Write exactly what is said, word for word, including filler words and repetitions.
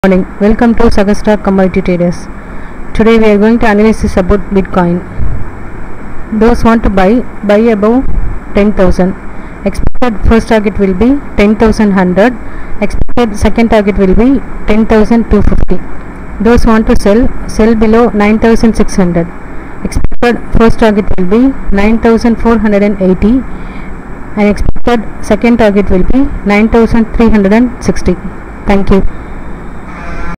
Morning. Welcome to sqaure Commodity Traders. Today we are going to analysis about Bitcoin. Those want to buy, buy above ten thousand. Expected first target will be ten thousand one hundred. Expected second target will be ten thousand two hundred fifty. Those want to sell, sell below nine thousand six hundred. Expected first target will be nine thousand four hundred eighty and expected second target will be nine thousand three hundred sixty. Thank you.